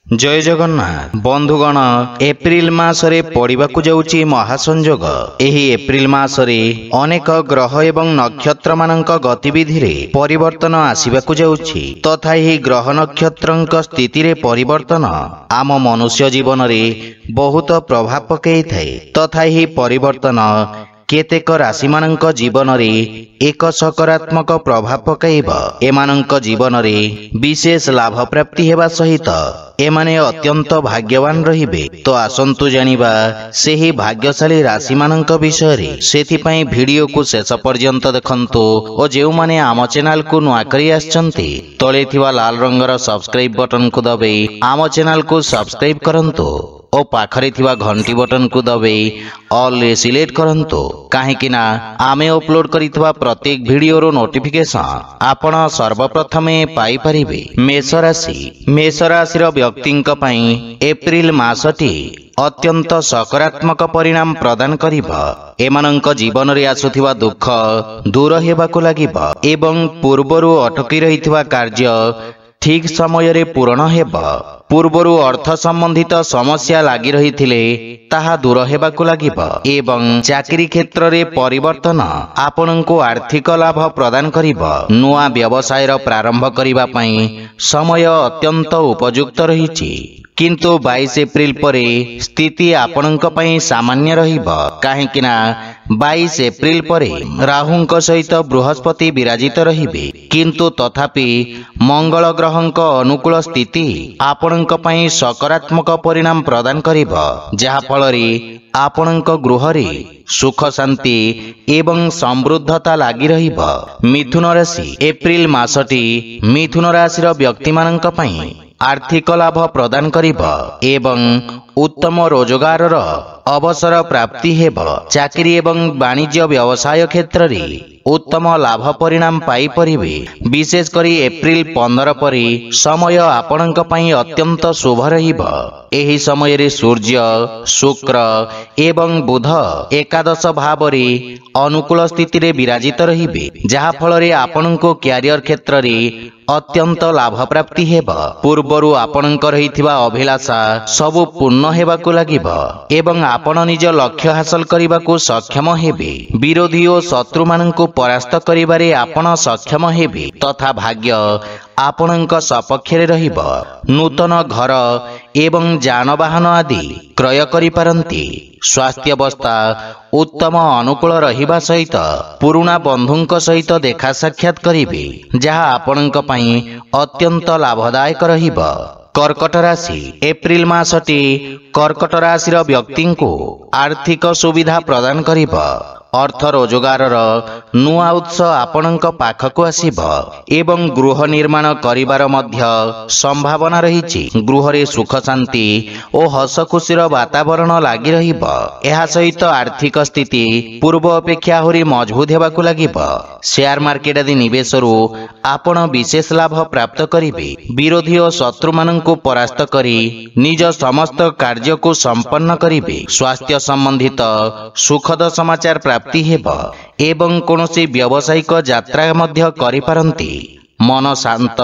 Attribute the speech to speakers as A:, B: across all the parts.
A: जय जगन्नाथ बंधुगण एप्रिल मासरे पड़िबाकु जाउची महासंयोग। एही एप्रिल मासरे अनेक ग्रह एवं नक्षत्र मानक गतिविधि रे परिवर्तन आसीबाकु जाउची तथा एही ग्रह नक्षत्रंक स्थिति रे परिवर्तन आम मनुष्य जीवन रे बहुत प्रभाव पकई थाए तथा एही परिवर्तन केतेक राशि मानक जीवन रे एक सकारात्मक प्रभाव पकाइब। एमानक जीवन रे विशेष लाभ प्राप्ति हेबा सहित एमाने अत्यंत भाग्यवान रहिबे। तो आसंतु जानिबा सेही भाग्यशाली राशि मानक विषय रे। सेथि पई वीडियो को शेष पर्यंत देखंतु और जेउ माने आम चैनल को नुआ करी आछंती तळे थिबा लाल रंगर सब्सक्राइब बटन को दबाई आम चैनल को सब्सक्राइब करंतु और पाखरे थिबा घंटी बटन को दबाई ऑल रे सिलेक्ट करंतु काहेकि ना आमे अपलोड करितबा प्रत्येक वीडियो रो नोटिफिकेशन आपण सर्वप्रथमे पाई परिबे। मेष राशि रो व्यक्तिंक पई एप्रिल मासटी अत्यंत सकारात्मक परिणाम प्रदान करिब। एमानंक जीवन रे आसुथिबा दुख दूर हेबाकु लागिब एवं पूर्वरु अटकी रहिथिबा कार्य ठीक समय रे पूर्ण हेब। पूर्वरु अर्थ संबंधित समस्या लागि रही थिले ताहा दूर हेबाकु लागिब एवं चाकरी क्षेत्र रे परिवर्तन आपनंको आर्थिक लाभ प्रदान करिब। नुआ व्यवसाय रो प्रारंभ करिबा पई समय अत्यंत उपयुक्त रहिछि किंतु 22 एप्रिल परे स्थिति आपनंक पई सामान्य रहिब काहेकि ना 22 एप्रिल परे राहुंक सहित बृहस्पति विराजित रहिबे किंतु तथापि मंगल ग्रहंक अनुकूल स्थिति आपनंक पई सकारात्मक परिणाम प्रदान करिब जहा फल रे आपनंक गृह रे सुख शांति एवं समृद्धता लागि रहिब। मिथुन राशि एप्रिल मासटी मिथुन राशि रो व्यक्ति मानक पई आर्थिक लाभ प्रदान करिब एवं उत्तम रोजगार रो अवसर प्राप्ति हेब। चाकरी एवं वाणिज्य व्यवसाय क्षेत्र रे उत्तम लाभ परिणाम पाई परिबे। विशेष करी एप्रिल 15 परे समय आपनंक पई अत्यंत शुभ रहिब। एही समय रे सूर्य शुक्र एवं बुध एकादश भाव रे अनुकूल स्थिति रे विराजित रहिबे जहा फल रे आपनंको कैरियर क्षेत्र रे अत्यंत लाभ प्राप्ति हेब। पूर्वरु आपनंक रहिथिबा अभिलाषा सबु पूर्ण हेबाकु लागिब एवं आपण निज लक्ष्य हासिल करिबाकु सक्षम हेबे। विरोधी और शत्रु माननकु परास्त करिबारे आपण सक्षम हेबे तथा भाग्य आपनंक सपक्ष रे रहिब। नूतन घर एवं जानवाहन आदि क्रय करि पारंती। स्वास्थ्य अवस्था उत्तम अनुकूल रहिबा सहित पुराना बंधुंक सहित देखा साक्षात करिबे जहा आपनंक पई अत्यंत लाभदायक रहिब। कर्कट राशि एप्रिल मासटी कर्कट राशि रो व्यक्ति को आर्थिक सुविधा प्रदान करिब। अर्थ रोजगार नुआ उत्स आपनंक पाखकु आसीब एवं गृह निर्माण करिबार मध्य संभावना रहिछि। गृह रे सुख शांति और हस खुशीर वातावरण लागि रहिब। एहा सहित आर्थिक स्थिति पूर्व अपेक्षा होरी मजबूत हेबाकु लागिब। शेयर मार्केट आदि निवेश रु आपण विशेष लाभ प्राप्त करिबे। विरोधी और शत्रु माननकु परास्त करी निज समस्त कार्य को संपन्न करिबे। स्वास्थ्य संबंधित सुखद समाचार प्राप्ति हेब एवं कोनोसी व्यावसायिक यात्रा मध्य करि पारंती। मन शांत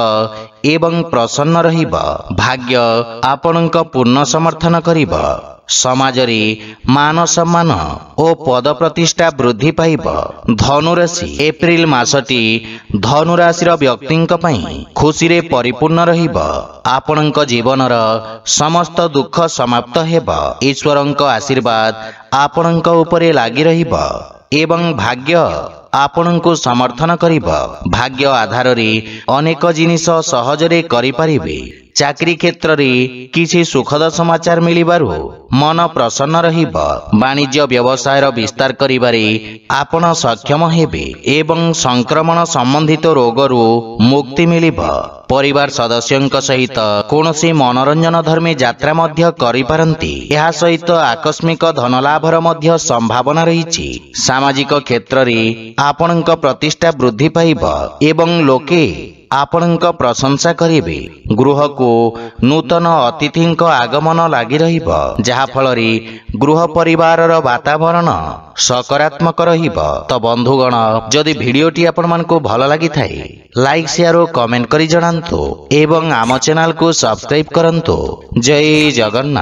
A: एवं प्रसन्न रहिब। भाग्य आपनंक पूर्ण समर्थन करिब। समाज रे मान सम्मान और पद प्रतिष्ठा वृद्धि पाइब। धनु राशि एप्रिल मासटी धनु राशि रो व्यक्तिंक पई खुशी रे परिपूर्ण रहिब। आपनंक जीवनर समस्त दुख समाप्त हेब। ईश्वरंक आशीर्वाद आपनंक उपरे लागि रहिब एवं भाग्य आपनंको समर्थन करिब। भाग्य आधार रे अनेक जिनिस सहजरे करि परिबे। चाकरी क्षेत्र रे किछि सुखद समाचार मिलिबारु मन प्रसन्न रहिब। वाणिज्य व्यवसाय रो विस्तार करिबारे आपण सक्षम हेबे एवं संक्रमण संबंधित रोगरु मुक्ति मिलिब। परिवार सदस्यंक सहित कोनोसी मनोरंजन धर्मी यात्रा मध्य करि पारंती। एहा सहित आकस्मिक धन लाभर मध्य संभावना रहिछि। सामाजिक क्षेत्र रे आपनंक प्रतिष्ठा वृद्धि पाइब एवं लोके ଆପଣଙ୍କ ପ୍ରଶଂସା କରିବେ। ଗୃହକୁ ନୂତନ ଅତିଥିଙ୍କ ଆଗମନ ଲାଗି ରହିବ, ଯାହାଫଳରେ ଗୃହ ପରିବାରର ବାତାବରଣ ସକାରାତ୍ମକ ରହିବ। ତ ବନ୍ଧୁଗଣ, ଯଦି ଭିଡ଼ିଓଟି ଆପଣମାନଙ୍କୁ ଭଲ ଲାଗିଥାଏ, ଲାଇକ୍ ସେୟାର ଓ କମେଣ୍ଟ କରି ଜଣାନ୍ତୁ ଏବଂ ଆମ ଚ୍ୟାନେଲକୁ ସବସ୍କ୍ରାଇବ୍ କରନ୍ତୁ। ଜୟ ଜଗନ୍ନାଥ।